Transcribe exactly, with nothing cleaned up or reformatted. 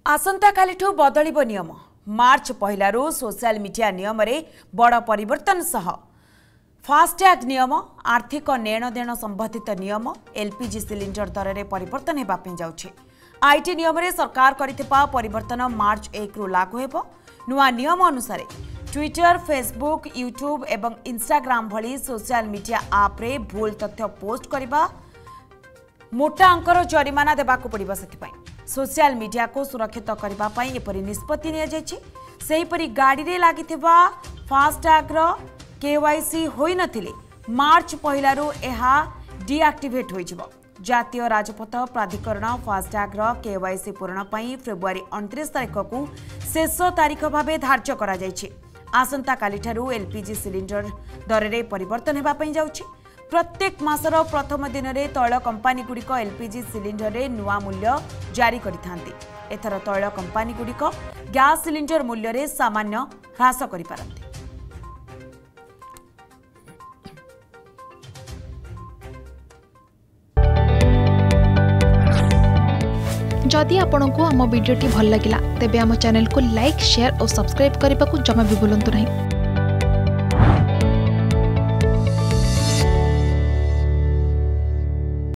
आसंता कालिठू बदलिब नियम मार्च पहलारू social media नियम रे बड़ परिवर्तन सह फास्टैग नियम आर्थिक नेणदेण संबंधित नियम एलपीजी सिलिंडर दर में परिवर्तन होगा जाउछे। आईटी नियम रे सरकार करिथिबा परिवर्तन मार्च एक रु लागू हेबो। नुआ नियम अनुसार ट्विटर फेसबुक यूट्यूब एवं इंस्टाग्राम भली सोशल मीडिया आप रे भूल तथ्य पोस्ट करबा मोटा अंकर जरिमाना देबाकू पड़िबा। सेथिपाई सोशल मीडिया को सुरक्षित करने एपरी निष्पत्ति निपरी गाड़ी रे लागिथिबा फास्टैग रो केवाईसी होई नथिले मार्च पहलारू एहा डीएक्टिवेट होइजिबो। जातीय राजपथ प्राधिकरण फास्टैग रो केवाईसी पूरण पई फेब्रुआरी उनतीस तारिख को शेष तारीख भावे धार्य करा जायछि। आसंता कालिठारू एलपीजी सिलिंडर दर में परिवर्तन हेबा पई जाउछि। प्रत्येक मासर प्रथम दिन में तैल कंपानी गुड़िक एलपीजी सिलिंडर रे नुआ मूल्य जारी करिथांती। एथर तैल कंपानी गुड़िक गैस सिलिंडर मूल्य रे सामान्य ह्रास करिपारंती। जदि आपंक आम भिडी भल लगा तेब आम चैनल को लाइक शेयर और सब्सक्राइब करने को जमा भी भूलु नहीं।